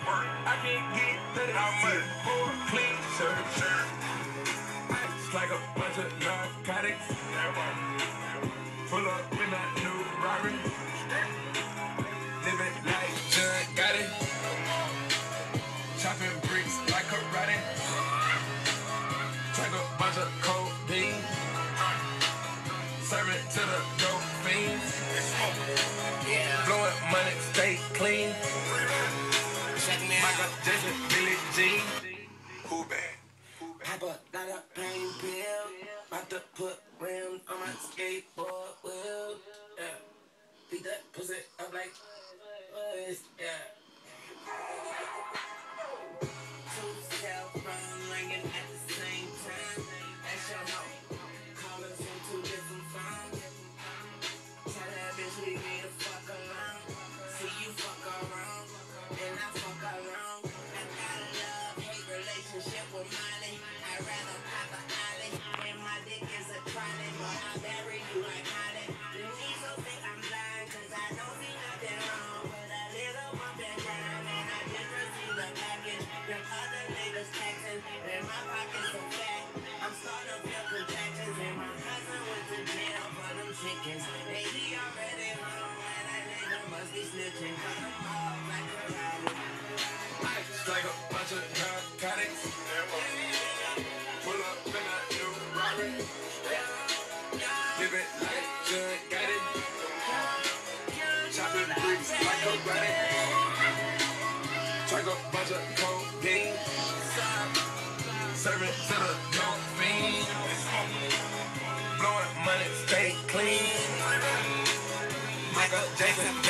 I can't get that out for a clean shirt. It's like a bunch of narcotics. Pull up in that new Robin. Living like John got it. Chopping bricks like karate. Drink a bunch of codeine. Serve it to the dope fiends. Blowing money, stay clean. Michael Jackson, Billie Jean. Who bad? Papa got a pain pill. About to put rims on my skateboard wheel. Yeah. Beat that pussy up like boys. Yeah. Two cell phones ringing at the same time. That's your hoe. Calling from two different phones. Tell that bitch leave me the fuck alone. See you fuck around, then I fuck around. I got a love-hate relationship with Molly. I'd rather pop a ollie. And my dick is a trolley, but I'll bury you like Holly. The knees don't think I'm blind, cause I don't see nothing wrong. But a little bump and grind, and I just received a package. Them other niggas texting, and my pockets so fat. I'm starting to feel contractions, and my cousin went to jail for them chickens. Hey, he already home, and that nigga must be snitching, cause I'm all like karate. It's like a bunch of narcotics. Pull up in that new Robin. Living like John got it. Chopping bricks like karate. Drink a bunch of codeine. Serving to the dope fiends. Blowing money, stay clean. Michael Jackson.